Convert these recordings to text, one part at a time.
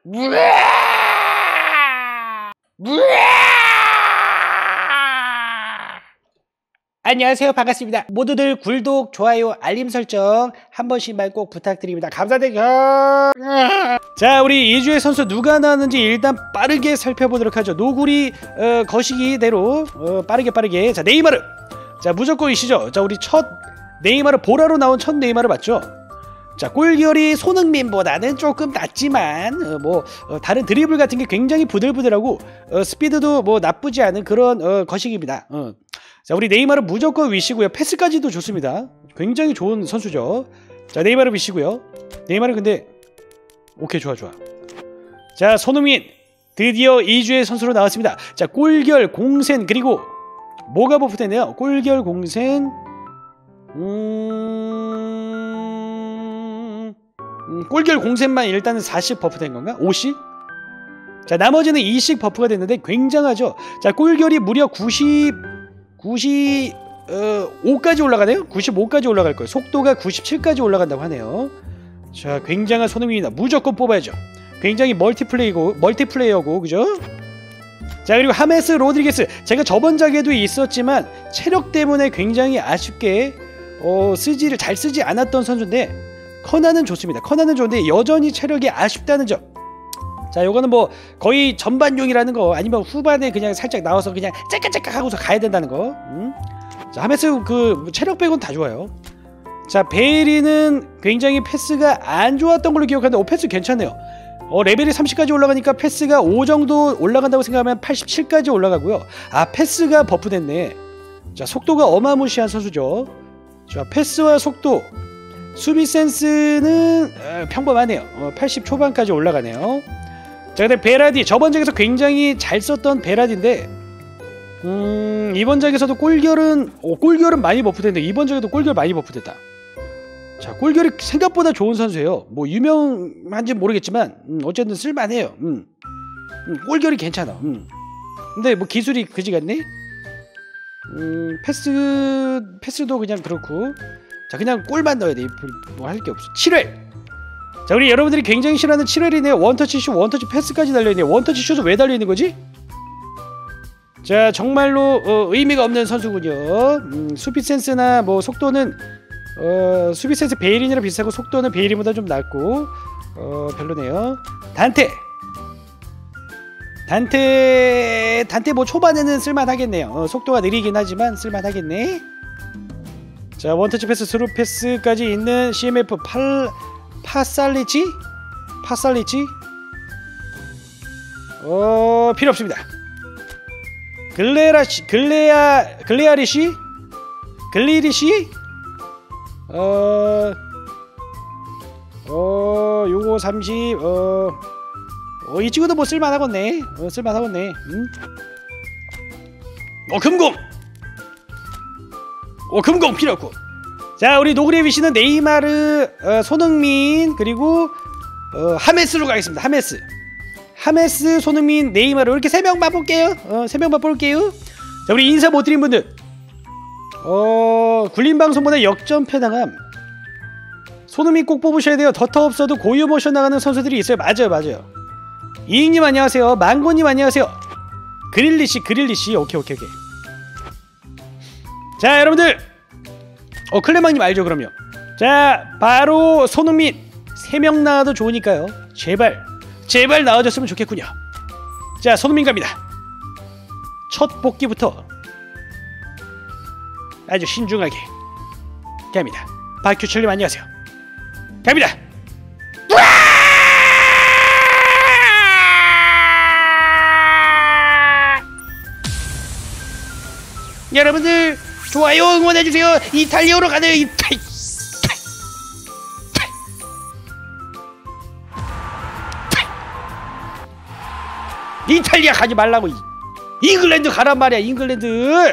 안녕하세요, 반갑습니다. 모두들 구독, 좋아요, 알림 설정 한 번씩만 꼭 부탁드립니다. 감사드려요. 자, 우리 이주의 선수 누가 나왔는지 일단 빠르게 살펴보도록 하죠. 노구리 거시기대로 빠르게. 자, 네이마르. 자, 무조건 이시죠. 자, 우리 첫 네이마르, 보라로 나온 첫 네이마르 맞죠? 자, 골결이 손흥민보다는 조금 낮지만 다른 드리블 같은 게 굉장히 부들부들하고 스피드도 뭐 나쁘지 않은 그런 거시기입니다. 자, 우리 네이마르 무조건 위시고요. 패스까지도 좋습니다. 굉장히 좋은 선수죠. 자, 네이마르 위시고요. 네이마르 근데 오케이, 좋아. 자, 손흥민 드디어 2주의 선수로 나왔습니다. 자, 골결, 공센, 그리고 뭐가 버프되네요. 골결, 공센, 골결 공센만 일단은 40 버프된 건가? 50? 자, 나머지는 20 버프가 됐는데 굉장하죠. 자, 골결이 무려 95까지 올라가네요. 95까지 올라갈 거예요. 속도가 97까지 올라간다고 하네요. 자, 굉장한 손흥민이다. 무조건 뽑아야죠. 굉장히 멀티플레이어고, 그죠? 자, 그리고 하메스 로드리게스. 제가 저번 작에도 있었지만 체력 때문에 굉장히 아쉽게 잘 쓰지 않았던 선수인데 커나는 좋습니다. 커나는 좋은데 여전히 체력이 아쉽다는 점. 자, 요거는 뭐 거의 전반용이라는 거, 아니면 후반에 그냥 살짝 나와서 그냥 째깍째깍 하고서 가야 된다는 거. 자, 하메스 그 체력 빼고는 다 좋아요. 자, 베일리는 굉장히 패스가 안 좋았던 걸로 기억하는데 패스 괜찮네요. 레벨이 30까지 올라가니까 패스가 5 정도 올라간다고 생각하면 87까지 올라가고요. 아, 패스가 버프됐네. 자, 속도가 어마무시한 선수죠. 자, 패스와 속도, 수비 센스는 평범하네요. 80 초반까지 올라가네요. 자, 근데 베라디, 저번 작에서 굉장히 잘 썼던 베라디인데 이번 작에서도 골결은 많이 버프됐는데 이번 작에도 골결 많이 버프됐다. 자, 골결이 생각보다 좋은 선수예요. 뭐 유명한지 모르겠지만 어쨌든 쓸만해요. 골결이 괜찮아. 근데 뭐 기술이 그지 같네. 패스도 그냥 그렇고. 자, 그냥 골만 넣어야 돼. 뭐 할 게 없어. 7회. 자, 우리 여러분들이 굉장히 싫어하는 7회이네요. 원터치 슛, 원터치 패스까지 달려있네요. 원터치 슛은 왜 달려있는 거지? 자, 정말로 의미가 없는 선수군요. 수비 센스나 뭐 속도는 수비 센스 베이린이랑 비슷하고 속도는 베이린보다 좀 낮고 별로네요. 단테 뭐 초반에는 쓸만하겠네요. 속도가 느리긴 하지만 쓸만하겠네. 자, 원터치 패스, 스루 패스까지 있는 CMF 파살리치? 필요 없습니다. 글리리시? 요거 30. 이 친구도 뭐 쓸만하겠네. 금공 필요 없고. 자, 우리 노그레 위시는 네이마르, 손흥민, 그리고 하메스로 가겠습니다. 하메스, 손흥민, 네이마르 이렇게 3명만 볼게요. 3명만 볼게요. 자, 우리 인사 못 드린 분들, 굴림 방송보다 역전패 당함. 손흥민 꼭 뽑으셔야 돼요. 더터 없어도 고유 모션 나가는 선수들이 있어요. 맞아요. 이익님 안녕하세요. 망고님 안녕하세요. 그릴리시. 오케이. 자, 여러분들, 클레망님 알죠? 그럼요. 자, 바로 손흥민 3명 나와도 좋으니까요. 제발 나와줬으면 좋겠군요. 자, 손흥민 갑니다. 첫 복귀부터 아주 신중하게 갑니다. 박규철님 안녕하세요. 갑니다. 여러분들 좋아요 응원해주세요. 이탈리아로 가네요. 이탈리아 가지 말라고. 잉글랜드 가란 말이야. 잉글랜드.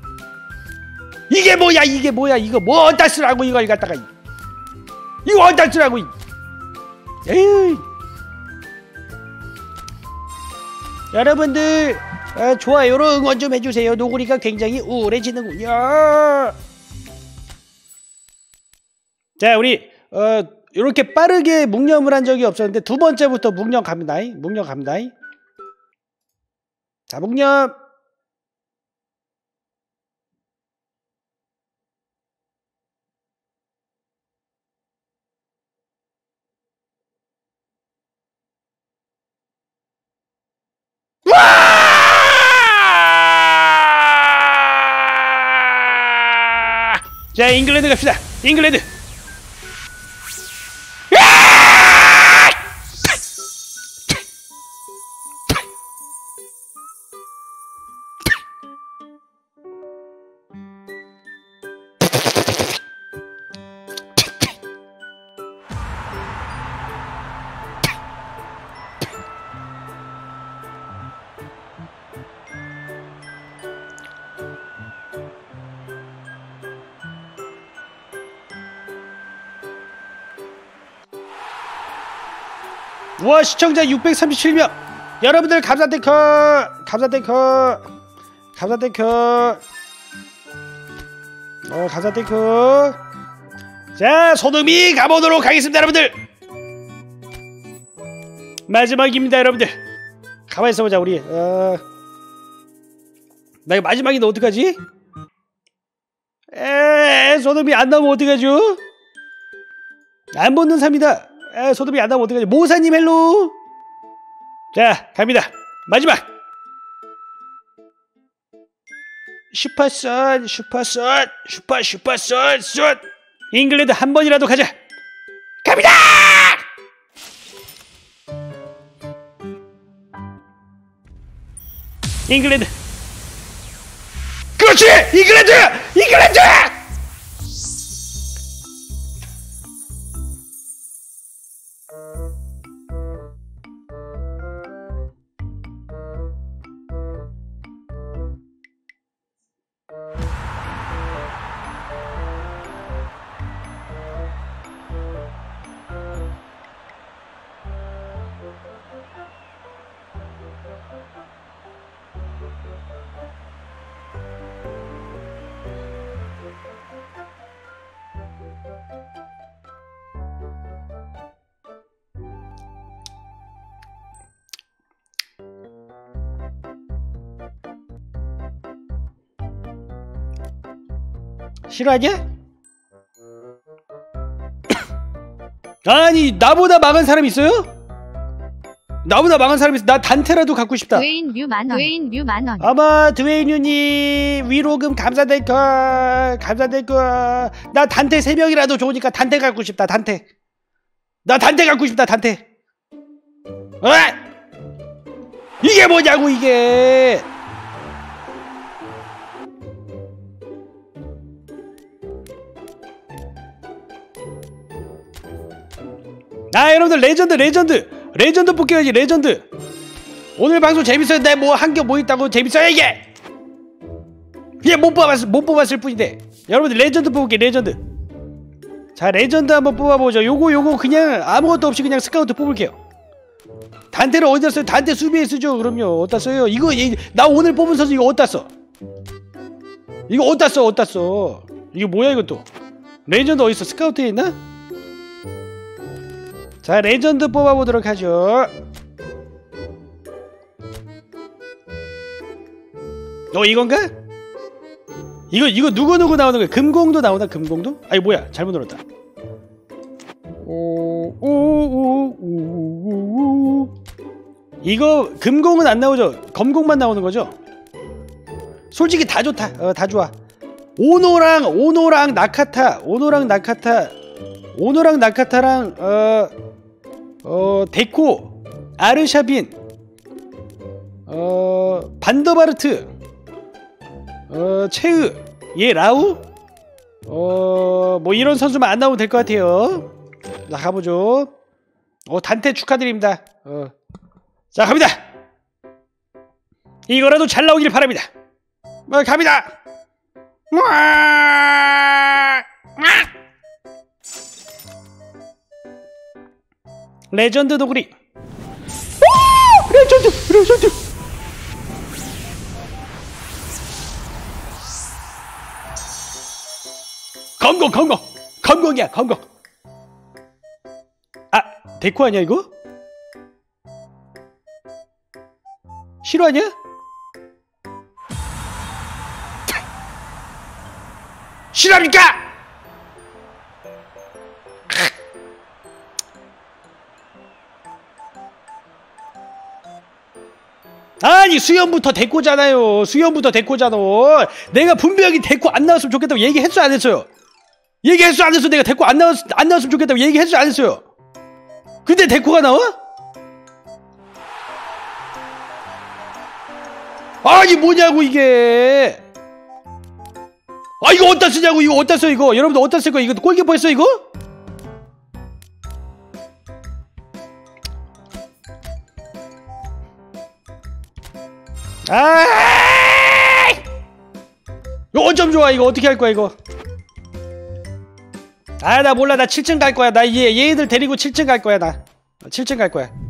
이게 뭐야 이거 뭐 어디다 쓰라고 이걸 갖다가 이거 어디다 쓰라고. 에이. 여러분들 좋아요로 응원 좀 해주세요. 노구리가 굉장히 우울해지는군요. 자, 우리 이렇게 빠르게 묵념을 한 적이 없었는데 두 번째부터 묵념 갑니다. 묵념 갑니다. 자, 묵념. 자, 잉글랜드 갑시다. 잉글랜드. 와, 시청자 637명. 여러분들 감사데커. 감사데커. 자, 소돔이 가보도록 하겠습니다. 여러분들 마지막입니다. 여러분들 가만히 있어보자. 우리 나 이거 마지막인데 어떡하지? 소돔이 안 나오면 어떡하죠? 안 붙는 삽니다. 소돔이 안 나오면 어떡하지? 모사님 헬로. 자, 갑니다. 마지막. 슈퍼선 잉글랜드 한 번이라도 가자. 갑니다. 잉글랜드. 그렇지. 잉글랜드. 싫어하냐? 아니, 나보다 망한 사람 있어요? 나보다 망한 사람 있어. 나 단테라도 갖고 싶다. 드웨인 뮤 만원. 아마 드웨인유님 위로금 감사될걸. 나 단테 3명이라도 좋으니까 단테 갖고 싶다. 나 단테 갖고 싶다. 이게 뭐냐고 이게. 여러분들 레전드 뽑기야지. 레전드. 오늘 방송 재밌어요. 내 뭐 한 게 뭐 있다고 재밌어요 이게. 그냥 못 뽑았을 뿐인데. 여러분들 레전드 뽑을게. 레전드. 자, 레전드 한번 뽑아보죠. 요거 그냥 아무것도 없이 그냥 스카우트 뽑을게요. 단테를 어디다 써요? 단테 수비에 쓰죠. 그럼요. 어디다 써요? 나 오늘 뽑은 선수 이거 어디다 써? 이거 어디다 써? 이게 뭐야 이것도? 레전드 어딨어? 스카우트에 있나? 자, 레전드 뽑아보도록 하죠. 이건가? 이거 누구 나오는 거야? 금공도 나오나? 금공도? 아니 뭐야, 잘못 눌렀다. 이거 금공은 안 나오죠? 검공만 나오는 거죠? 솔직히 다 좋다. 다 좋아. 오노랑 나카타랑 데코, 아르샤빈, 반더바르트, 체으, 라우, 뭐 이런 선수만 안 나오면 될 것 같아요. 자, 가보죠. 단테 축하드립니다. 자, 갑니다. 이거라도 잘 나오길 바랍니다. 갑니다. 레전드 도구리. 레전드. 검공이야. 데코 아니야 이거? 실화냐? 실화니까! 아니 수염부터 데코잖아요. 수염부터 데코잖아. 내가 분명히 데코 안 나왔으면 좋겠다고 얘기했어 안 했어요? 얘기했어 안 했어? 내가 데코 안 나왔으면 좋겠다고 얘기했어 안 했어요? 근데 데코가 나와? 아니 뭐냐고 이게. 아 이거 어디다 쓰냐고. 이거 어디다 써 이거. 여러분들 어디다 쓸 거야 이거. 골키퍼 했어 이거? 아 이거 어쩜 좋아. 이거 어떻게 할 거야 이거. 아 나 몰라. 나 7층 갈 거야. 나 얘들 데리고 7층 갈 거야. 나 7층 갈 거야.